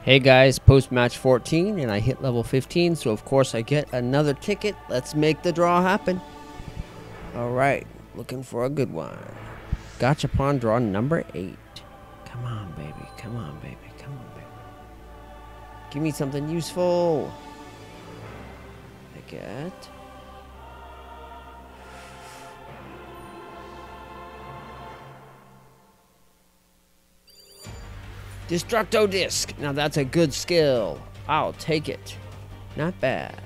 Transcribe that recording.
Hey guys, post match 14 and I hit level 15, so of course I get another ticket. Let's make the draw happen. Alright, looking for a good one. Gachapon draw number 8. Come on, baby. Come on, baby. Come on, baby. Give me something useful. I get... Destructo Disc. Now that's a good skill. I'll take it. Not bad.